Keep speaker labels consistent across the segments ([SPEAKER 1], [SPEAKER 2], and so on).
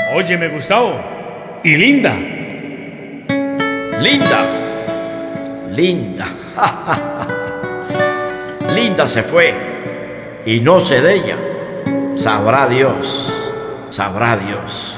[SPEAKER 1] Óyeme, Gustavo. Y Linda.
[SPEAKER 2] Linda. Linda. Linda se fue y no sé de ella. Sabrá Dios. Sabrá Dios.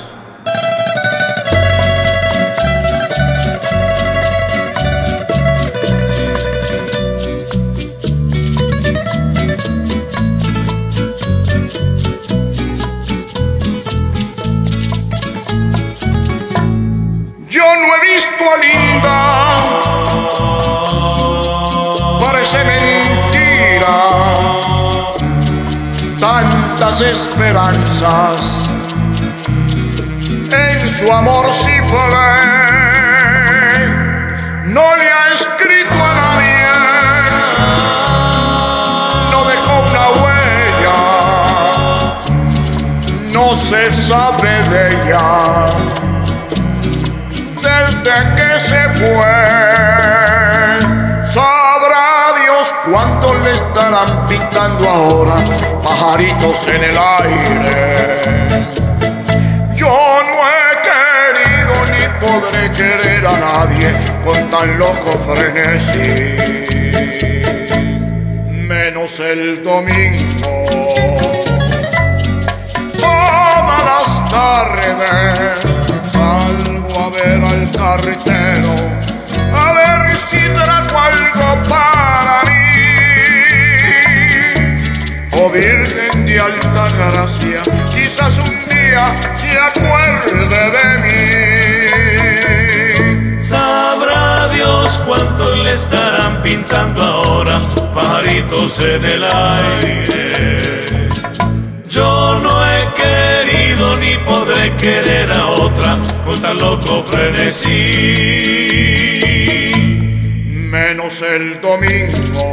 [SPEAKER 3] Yo no he visto a Linda, parece mentira, tantas esperanzas en su amor cifré. No le ha escrito a nadie, no dejó una huella, no se sabe de ella desde que se fue. Sabrá Dios cuánto le estarán pintando ahora pajaritos en el aire. Yo no he querido ni podré querer a nadie con tan loco frenesí, menos el domingo. Todas las tardes salgo a ver al carretero, a ver si trajo algo para mí. Oh Virgen de alta gracia, quizás un día se acuerde de mí.
[SPEAKER 4] Sabrá Dios cuánto le estarán pintando ahora pajaritos en el aire. Yo no he querido ni podré querer a otra con tan loco frenesí,
[SPEAKER 3] menos el domingo.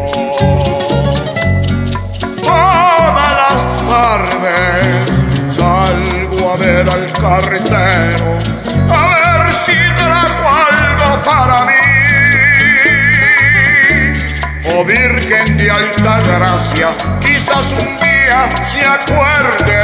[SPEAKER 3] Todas las tardes salgo a ver al carretero, a ver si trajo algo para mí. Oh Virgen de alta gracia, quizás un día se acuerde